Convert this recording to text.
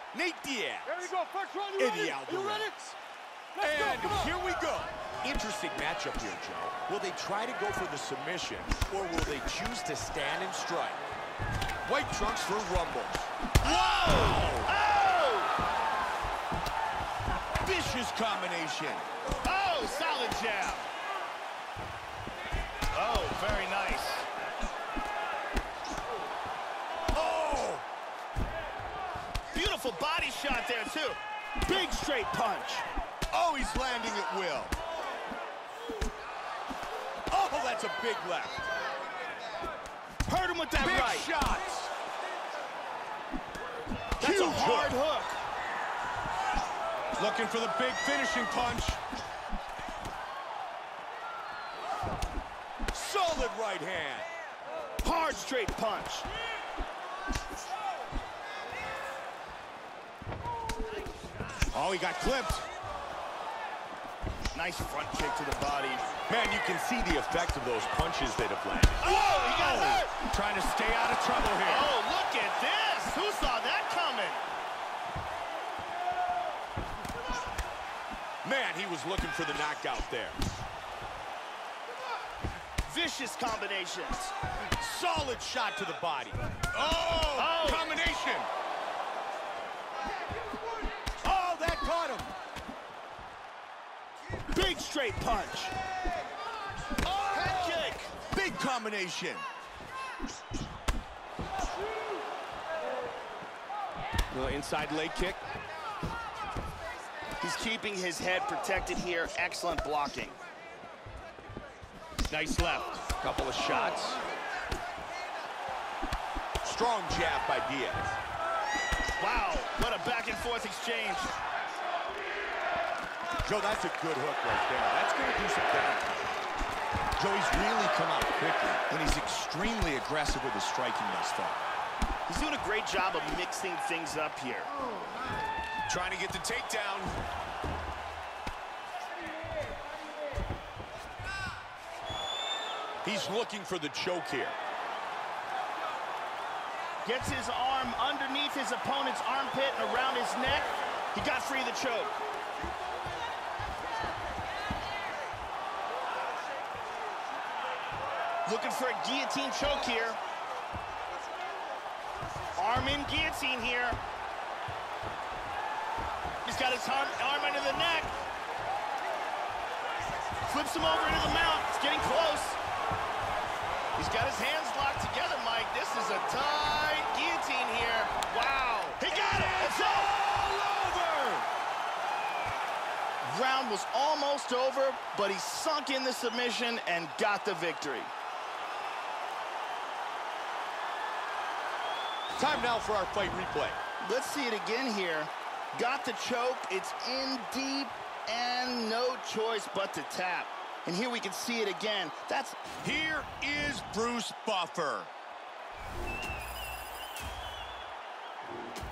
Nate Diaz. There you go. First one, you ready? Eddie You ready? Alvarez. And here we go. Interesting matchup here, Joe. Will they try to go for the submission, or will they choose to stand and strike? White trunks for rumbles. Whoa! Oh! Vicious combination. Oh, solid jab. Oh, very nice. Oh! Beautiful body shot there, too. Big straight punch. Oh, he's landing at will. Oh, that's a big left. Hurt him with that Big right. shots. That's Huge a hard hook. Looking for the big finishing punch. Solid right hand. Hard straight punch. Oh, he got clipped. Nice front kick to the body. Man, you can see the effect of those punches that have landed. Oh, he got hurt. Trying to stay out of trouble here. Oh, look at this. Who saw that coming? Man, he was looking for the knockout there. Vicious combinations. Solid shot to the body. Oh, combination. Oh, that caught him. Big straight punch. Oh! Head kick. Big combination. Little inside leg kick. He's keeping his head protected here. Excellent blocking. Nice left. Couple of shots. Strong jab by Diaz. Wow, what a back and forth exchange. Joe, that's a good hook right there. That's going to do some damage. Joey's really come out quickly, and he's extremely aggressive with his striking thus far. He's doing a great job of mixing things up here. Trying to get the takedown. He's looking for the choke here. Gets his arm underneath his opponent's armpit and around his neck. He got free of the choke. Looking for a guillotine choke here. Arm in guillotine here. He's got his arm under the neck. Flips him over into the mount. It's getting close. He's got his hands locked together, Mike. This is a tight guillotine here. Wow. He got it. It's all over. Round was almost over, but he sunk in the submission and got the victory. Time now for our fight replay. Let's see it again here. Got the choke. It's in deep and no choice but to tap. And here we can see it again. Here is Bruce Buffer.